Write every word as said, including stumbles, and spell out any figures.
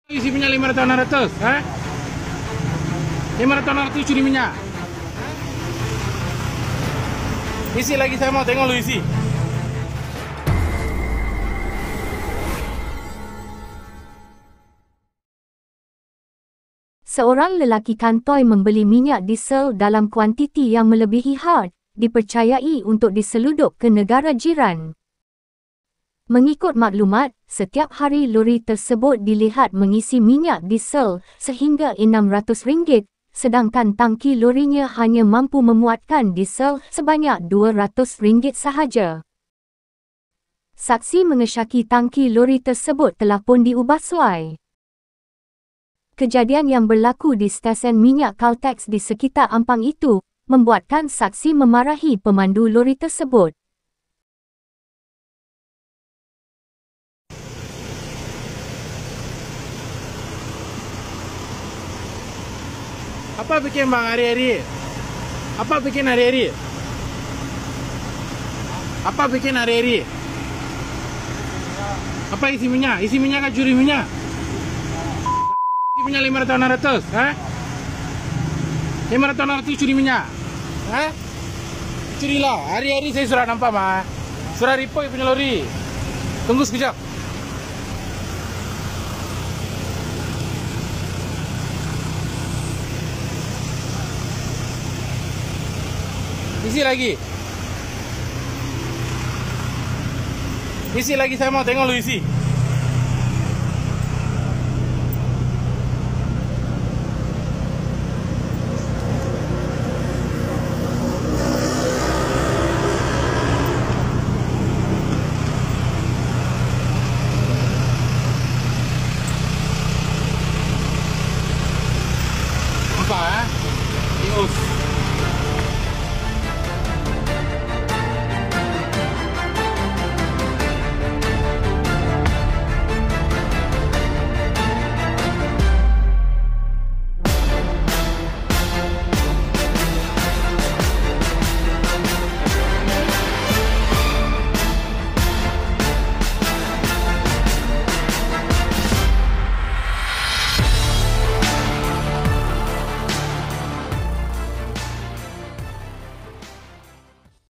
Isi minyak lima ratus enam ratus, ha? lima ratus enam ratus curi minyak. Isi lagi, saya mau tengok lu isi. Seorang lelaki kantoi membeli minyak diesel dalam kuantiti yang melebihi had, dipercayai untuk diseludup ke negara jiran. Mengikut maklumat, setiap hari lori tersebut dilihat mengisi minyak diesel sehingga enam ratus ringgit, sedangkan tangki lorinya hanya mampu memuatkan diesel sebanyak dua ratus ringgit sahaja. Saksi mengesyaki tangki lori tersebut telah pun diubah suai. Kejadian yang berlaku di stesen minyak Caltex di sekitar Ampang itu membuatkan saksi memarahi pemandu lori tersebut. Apa bikin bang hari-hari? Apa bikin hari-hari? Apa bikin hari-hari? Apa isi minyak? Isi minyak kan curi minyak? Isi minyak lima ratus enam ratus, ha? lima ratus enam ratus curi minyak, ha? Curi lah, hari-hari saya sudah nampak mah. Sudah report punya lori. Tunggu sekejap. Isi lagi. Isi lagi, saya mau tengok lu isi. Apa, ha? Ius.